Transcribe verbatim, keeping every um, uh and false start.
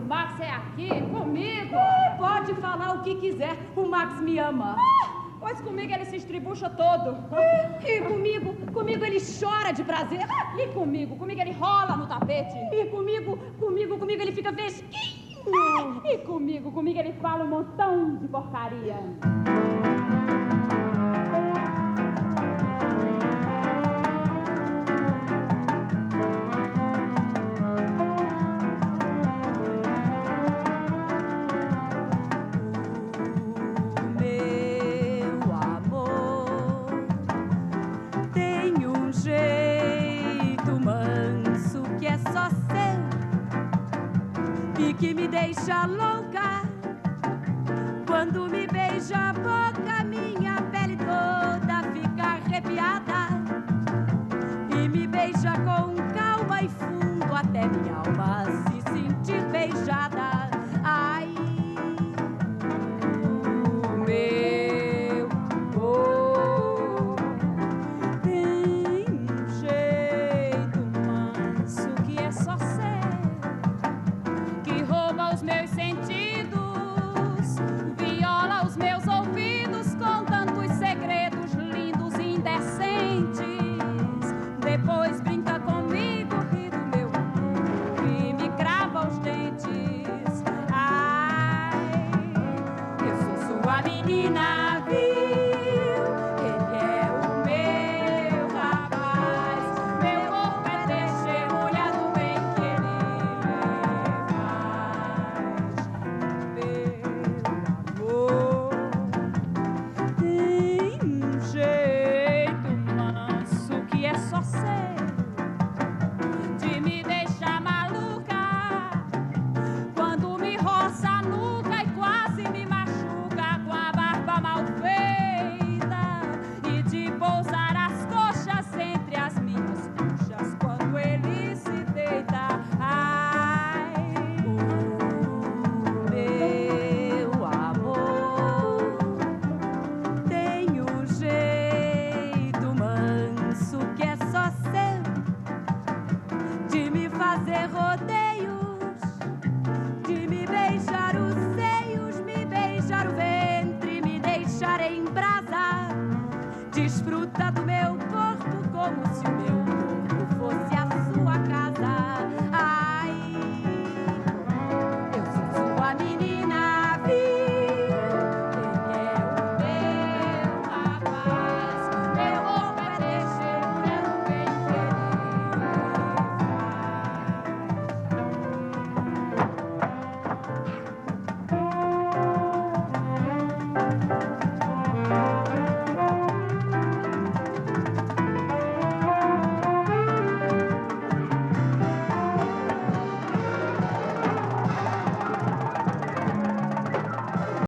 Max é aqui, comigo. Ah, pode falar o que quiser, o Max me ama. Ah, pois comigo ele se estribucha todo. E comigo, comigo ele chora de prazer. E comigo, comigo ele rola no tapete. E comigo, comigo, comigo ele fica vesquinho. E comigo, comigo ele fala um montão de porcaria. Que me deixa louca. Quando me beija a boca, minha pele toda fica arrepiada. E me beija com calma e fundo até minha alma